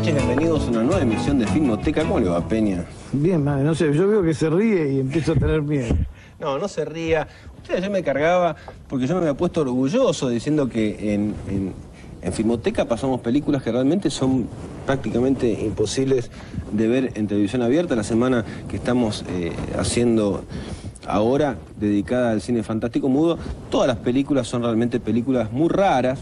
noches, bienvenidos a una nueva emisión de Filmoteca. ¿Cómo le va, Peña? Bien, madre, no sé, yo veo que se ríe y empiezo a tener miedo. No, no se ría. Usted ayer me cargaba porque yo me había puesto orgulloso diciendo que en Filmoteca pasamos películas que realmente son prácticamente imposibles de ver en televisión abierta. La semana que estamos haciendo ahora, dedicada al cine fantástico mudo, todas las películas son realmente películas muy raras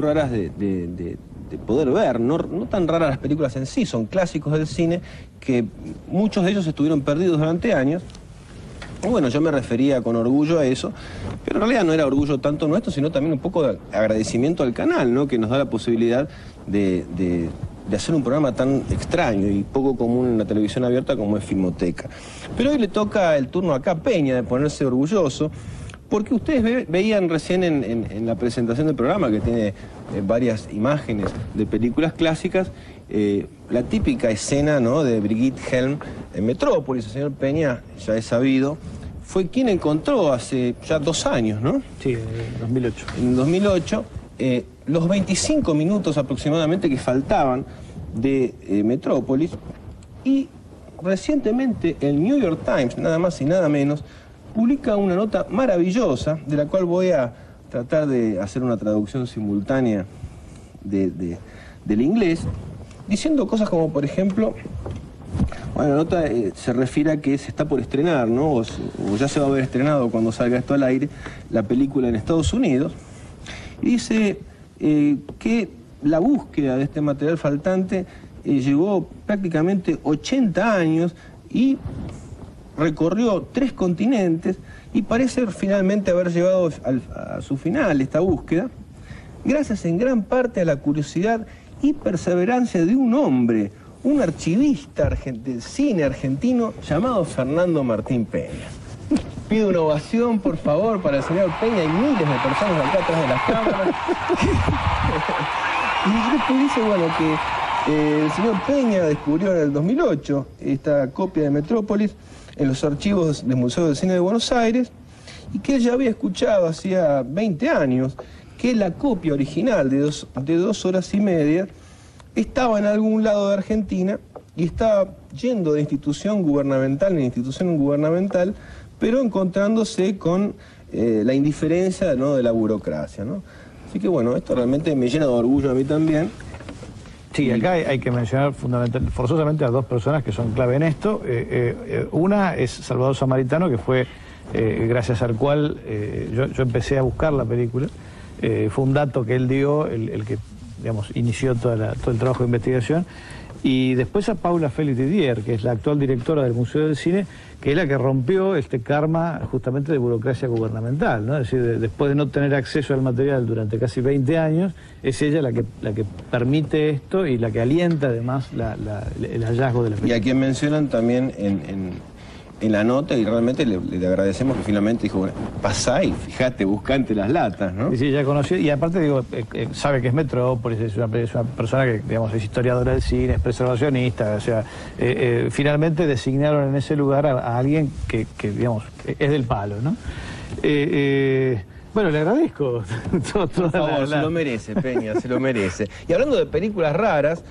de poder ver, no tan raras las películas en sí, son clásicos del cine que muchos de ellos estuvieron perdidos durante años. Y bueno, yo me refería con orgullo a eso, pero en realidad no era orgullo tanto nuestro, sino también un poco de agradecimiento al canal, ¿no? Que nos da la posibilidad de hacer un programa tan extraño y poco común en la televisión abierta como es Filmoteca. Pero hoy le toca el turno acá a Peña de ponerse orgulloso, porque ustedes veían recién en la presentación del programa, que tiene varias imágenes de películas clásicas, la típica escena, ¿no?, de Brigitte Helm en Metrópolis. El señor Peña, ya es sabido, fue quien encontró hace ya 2 años, ¿no? Sí, en 2008. En 2008, los 25 minutos aproximadamente que faltaban de Metrópolis, y recientemente el New York Times, nada más y nada menos, publica una nota maravillosa, de la cual voy a tratar de hacer una traducción simultánea del inglés, diciendo cosas como, por ejemplo, bueno, la nota se refiere a que se está por estrenar, ¿no? O ya se va a haber estrenado cuando salga esto al aire, la película en Estados Unidos, y dice que la búsqueda de este material faltante llevó prácticamente 80 años y recorrió 3 continentes, y parece finalmente haber llegado a su final esta búsqueda, gracias en gran parte a la curiosidad y perseverancia de un hombre, un archivista del cine argentino llamado Fernando Martín Peña. Pido una ovación, por favor, para el señor Peña y miles de personas acá atrás de las cámaras. Y después dice, bueno, que el señor Peña descubrió en el 2008 esta copia de Metrópolis en los archivos del Museo del Cine de Buenos Aires, y que él ya había escuchado hacía 20 años que la copia original de 2 horas y media estaba en algún lado de Argentina y estaba yendo de institución gubernamental en institución gubernamental, pero encontrándose con la indiferencia, ¿no?, de la burocracia, ¿no? Así que bueno, esto realmente me llena de orgullo a mí también. Sí, acá hay que mencionar forzosamente a 2 personas que son clave en esto. Una es Salvador Samaritano, que fue gracias al cual yo empecé a buscar la película. Fue un dato que él dio, el que, digamos, inició todo el trabajo de investigación. Y después a Paula Félix Didier, que es la actual directora del Museo del Cine, que es la que rompió este karma justamente de burocracia gubernamental, ¿no? Es decir, después de no tener acceso al material durante casi 20 años, es ella la que permite esto y la que alienta además el hallazgo de la película. Y a quien mencionan también en la nota, y realmente le agradecemos que finalmente dijo, bueno, pasá y fíjate, buscante las latas, ¿no? Sí, ya conocí, y aparte digo, sabe que es Metrópolis, es una persona que, digamos, es historiadora del cine, es preservacionista, o sea, finalmente designaron en ese lugar a alguien que, digamos, es del palo, ¿no? Bueno, le agradezco. Por favor, se lo merece, Peña, se lo merece. Y hablando de películas raras,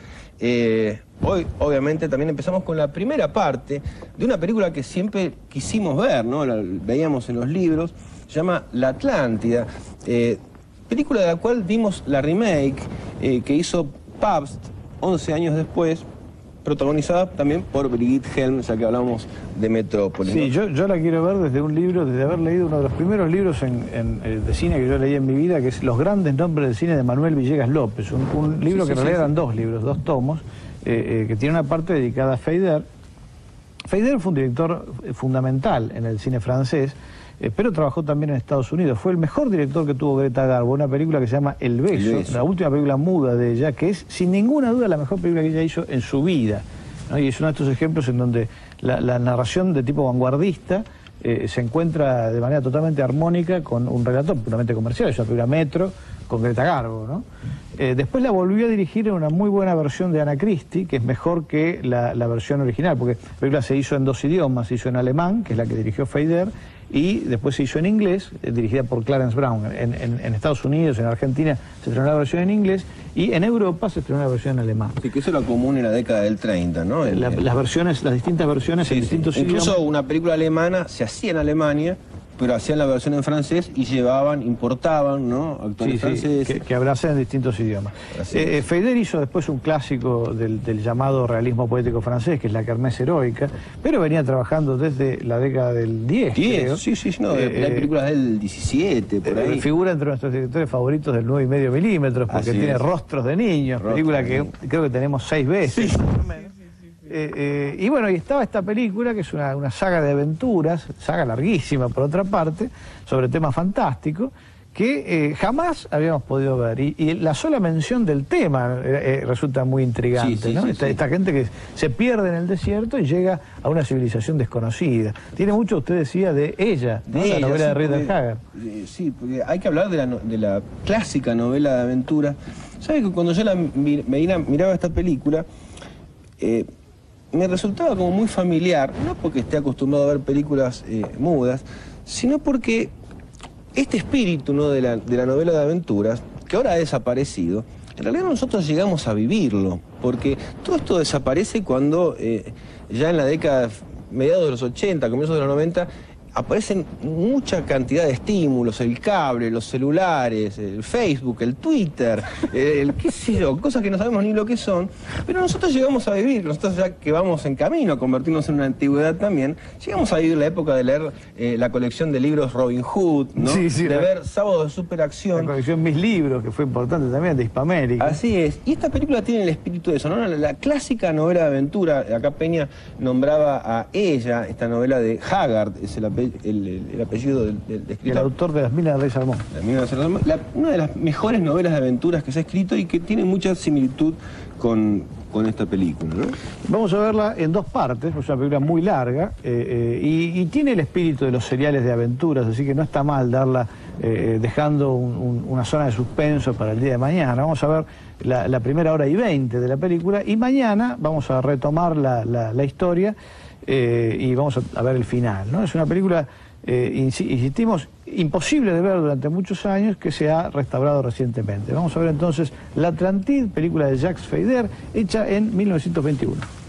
hoy, obviamente, también empezamos con la primera parte de una película que siempre quisimos ver, ¿no? La veíamos en los libros, se llama La Atlántida, película de la cual vimos la remake que hizo Pabst 11 años después, protagonizada también por Brigitte Helm, ya que hablamos de Metrópolis, ¿no? Sí, yo la quiero ver desde un libro, desde haber leído uno de los primeros libros de cine que yo leí en mi vida, que es Los grandes nombres del cine de Manuel Villegas López, un libro que en realidad eran 2 libros, 2 tomos, que tiene una parte dedicada a Feydered. Feydered fue un director fundamental en el cine francés, pero trabajó también en Estados Unidos. Fue el mejor director que tuvo Greta Garbo, una película que se llama El Beso, la última película muda de ella, que es sin ninguna duda la mejor película que ella hizo en su vida, ¿no? Y es uno de estos ejemplos en donde la narración de tipo vanguardista se encuentra de manera totalmente armónica con un relato puramente comercial. Es una película Metro con Greta Garbo, ¿no? Después la volvió a dirigir en una muy buena versión de Anna Christie, que es mejor que la versión original, porque la película se hizo en 2 idiomas, se hizo en alemán, que es la que dirigió Feydered, y después se hizo en inglés, dirigida por Clarence Brown. En Estados Unidos, en Argentina, se estrenó la versión en inglés, y en Europa se estrenó la versión en alemán. Sí, que eso era común en la década del 30, ¿no? Las distintas versiones en distintos idiomas. Incluso una película alemana se hacía en Alemania, pero hacían la versión en francés y importaban, ¿no? Actores franceses. Que abracen en distintos idiomas. Feydered hizo después un clásico del llamado realismo poético francés, que es La Kermés Heroica, pero venía trabajando desde la década del 10, creo. Sí, no, hay películas del 17, por ahí. Figura entre nuestros directores favoritos del 9,5 milímetros, porque tiene Rostros de Niños, película que creo que tenemos 6 veces. Y bueno, y estaba esta película, que es una saga de aventuras, saga larguísima por otra parte, sobre temas fantásticos, que jamás habíamos podido ver. Y la sola mención del tema resulta muy intrigante, ¿no? Esta gente que se pierde en el desierto y llega a una civilización desconocida. Tiene mucho, usted decía, de ella, ¿no? La novela de Ritter Haggard. Sí, porque hay que hablar de la clásica novela de aventura. ¿Sabes que cuando yo miraba esta película, me resultaba como muy familiar, no porque esté acostumbrado a ver películas mudas, sino porque este espíritu, ¿no?, de la novela de aventuras, que ahora ha desaparecido, en realidad nosotros llegamos a vivirlo, porque todo esto desaparece cuando ya en la década, mediados de los 80, comienzos de los 90, aparecen mucha cantidad de estímulos, el cable, los celulares, el Facebook, el Twitter, qué sé yo, cosas que no sabemos ni lo que son, pero nosotros llegamos a vivir, nosotros ya que vamos en camino a convertirnos en una antigüedad también, llegamos a vivir la época de leer la colección de libros Robin Hood, ¿no? De ver Sábados de Superacción. La colección Mis Libros, que fue importante también, de Hispamérica. Así es, y esta película tiene el espíritu de eso, ¿no? La clásica novela de aventura. Acá Peña nombraba a ella, esta novela de Haggard, es el apellido del escritor. El autor de Las Minas del Rey Salomón. Una de las mejores novelas de aventuras que se ha escrito y que tiene mucha similitud con esta película, ¿no? Vamos a verla en 2 partes, es una película muy larga y tiene el espíritu de los seriales de aventuras, así que no está mal darla dejando una zona de suspenso para el día de mañana. Vamos a ver la primera hora y 20 de la película y mañana vamos a retomar la historia y vamos a ver el final, ¿no? Es una película, insistimos, imposible de ver durante muchos años, que se ha restaurado recientemente. Vamos a ver entonces La Atlantide, película de Jacques Feydered, hecha en 1921.